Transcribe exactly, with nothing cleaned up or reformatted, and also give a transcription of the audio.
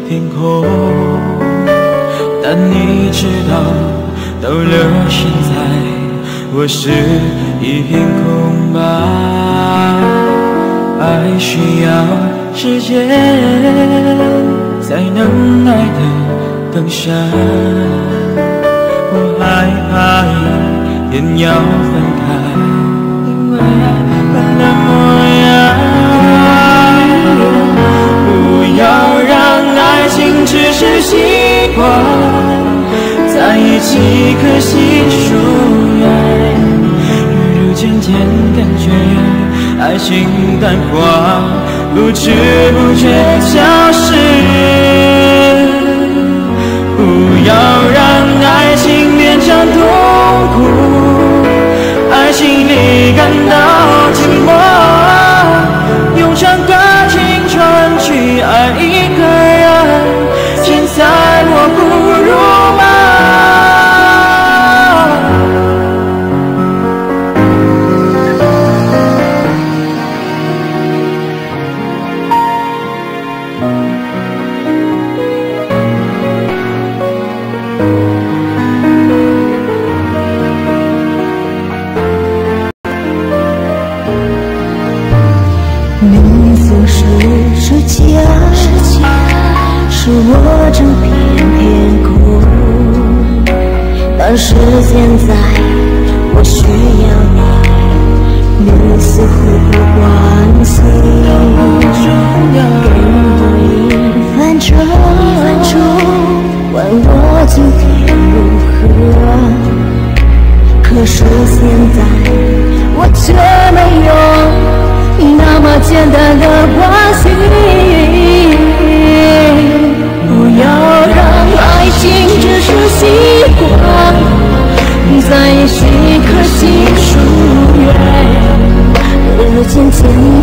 天空，但你知道，到了现在，我是一片空白。爱需要时间才能爱得更深，我害怕一天要分开，因为爱的模样。不要让爱情只是习惯，在一起可惜疏远，日日渐渐感觉爱情淡化，不知不觉消失。不要让爱情变成痛苦，爱情里感到寂寞，用整个青春去爱一个人，现在我不如吗？ 你总是是假，是我整片天空，但是现在我需要你，你似乎不关心，给我一分钟，问我今天如何，可是现在我却没有那么简单的关系。不要让爱情只是习惯，在一起可惜疏远，日渐渐